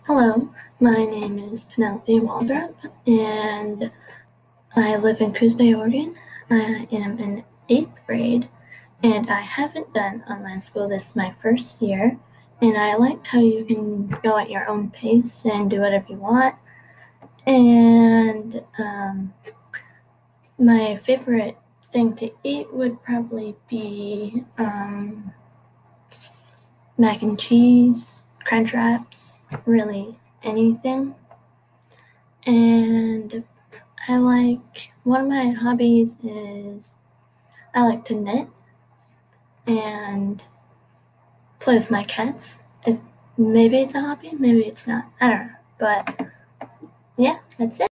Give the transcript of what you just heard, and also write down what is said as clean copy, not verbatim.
Hello, my name is Penelope Waldrop, and I live in Coos Bay, Oregon. I am in 8th grade, and I haven't done online school. This is my first year, and I liked how you can go at your own pace and do whatever you want. And my favorite thing to eat would probably be mac and cheese, crunch wraps, really anything. And one of my hobbies is I like to knit and play with my cats. Maybe it's a hobby, maybe it's not. I don't know. But yeah, that's it.